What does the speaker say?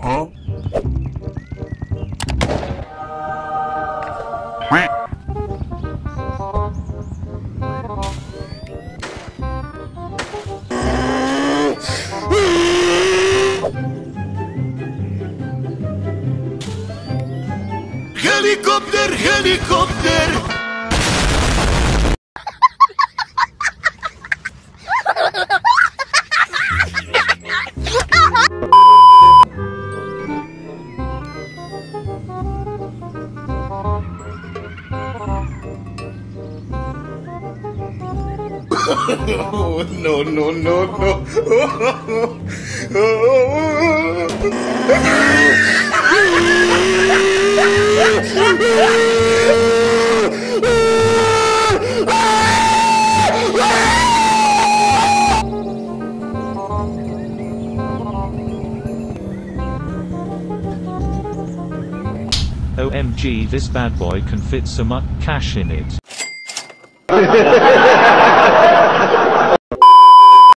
Huh? Helikopter, helikopter! Oh, no, no, no, OMG, this bad boy can fit so much cash in it.